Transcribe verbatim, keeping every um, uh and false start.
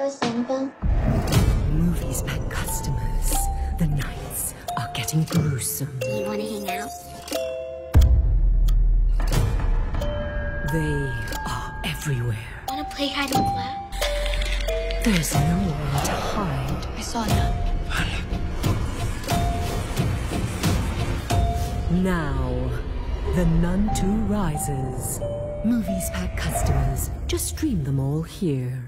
simple. Movies pack customers. The nights are getting gruesome. Do you want to hang out? They are everywhere. Want to play hide and flat? There's nowhere to hide. I saw you. Now, The Nun two rises. Movies pack customers. Just stream them all here.